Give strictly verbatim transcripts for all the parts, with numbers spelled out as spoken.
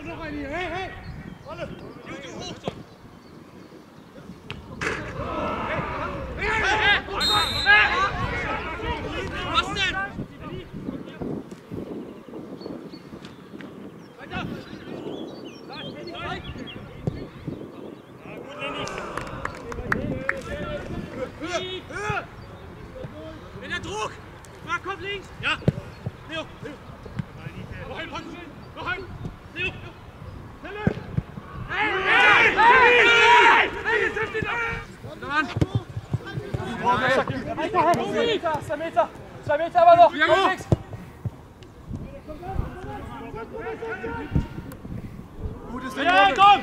noch einen hier. Hey, hey! Wolle! Du, du hoch so! Hey, hey, hey! Was denn? Weiter! Höhe! Höhe! Mit der Druck! Marc, kommt links! Ja! Leo! Noch ein Packen! Noch ein! Leo! Hey! Hey! Hey! Hey! Jetzt hilft ihn ab! Mann! Zwei Meter! Zwei Meter! Zwei Meter aber noch! Ja, komm! Gutes Ding! Ja, komm!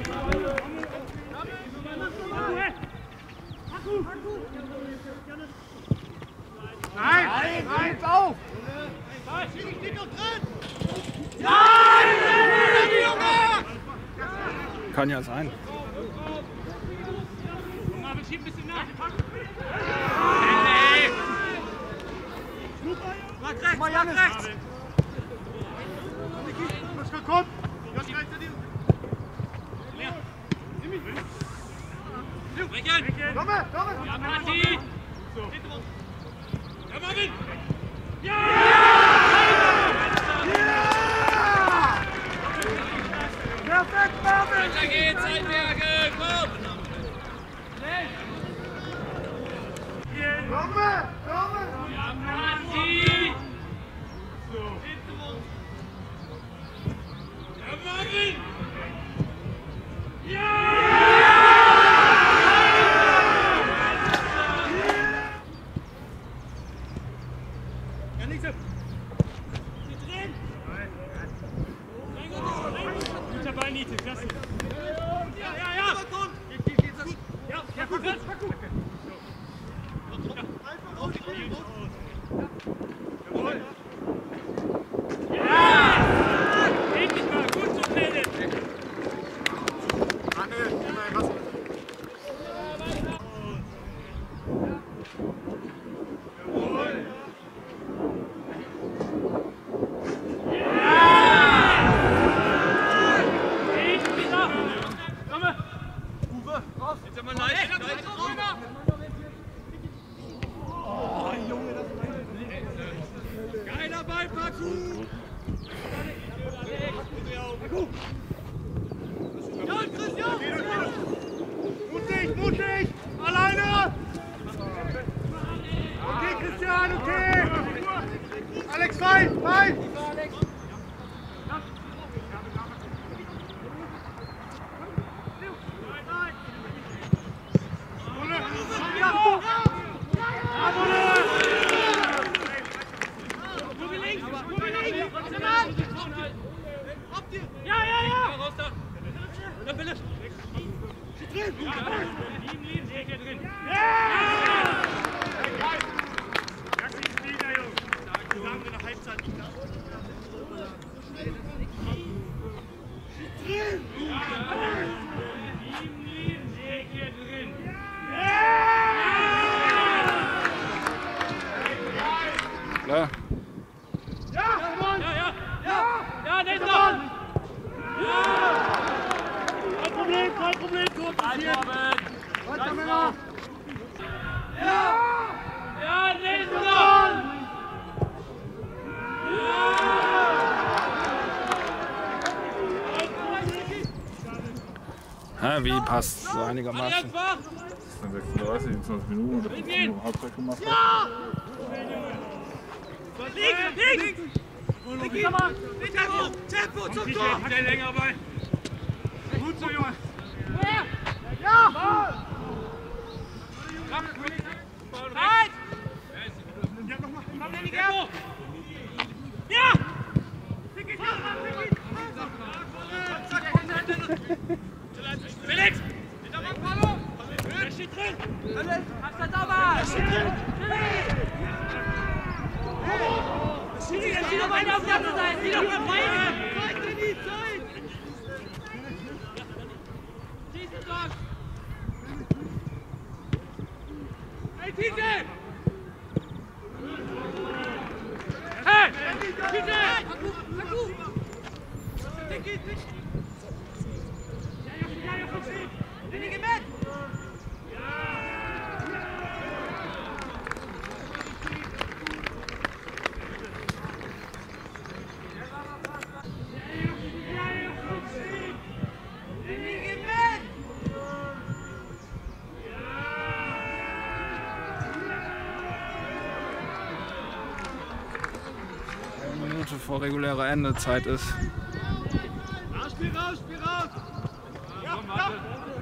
Nein! Nein! Nein! Auf! Ich stehe noch drin! Nein! Kann ja sein. Marvin, schieb ein bisschen nach. Mach rechts, mach rechts! Komm! Komm! Komm! Komm! Ja, Party! Ja, Marvin! Ja! Perfekt, Marvin! Weiter geht's, Einberge! Komm! Komm! Komm! Ja, Party! Ja, Marvin! Ja! Klasse. Ja, ja, ja! Komm! Geht, geht, geht, gut! Ja, ja, gut, gut! Einfach raus, raus! Jawohl! Ja! Endlich mal! Gut so, Dennis! Anne, immer was? Jawohl! Geiler Ball, Paku! Ja, Christian! Mutig, mutig! Alleine! Okay, Christian, okay! Alex, fein, fein! Ja, ja, ja! Raus da! Da, Philipp! Drin! Ja, lieben, lieben, sehr hier drin! Ja! Das ist wieder, Jungs! Zusammen in der Halbzeit. Drin! Ja! Lieben, lieben, sehr hier drin! Klar. Ja! Ja, ja! Ja! Ja, Nestor! Ja! Kein Problem, kein Problem, Tor passiert! Weiter, Männer! Ja! Ja, Nestor! Ja, wie passt so einigermaßen. Das sind sechsunddreißig, siebenundzwanzig Minuten, das ist nur Halbzeit gemacht. Ja! Links, links! Tempo, Tempo, zum Tor! Der länger bei. Gut so, Junge. Ja! Halt! Komm, Lenny, Tempo! Ja! Felix! Der steht drin! Hast du da mal? Der steht drin! Jetzt wieder weiter auf der anderen Seite! Wieder auf der Beine! Zeit, Lenny, Zeit! Schießen, Josh! Hey, Tite! Hey! Tite! vor regulärer Endezeit ist. Ja, spiel raus, spiel raus! Ja, ja.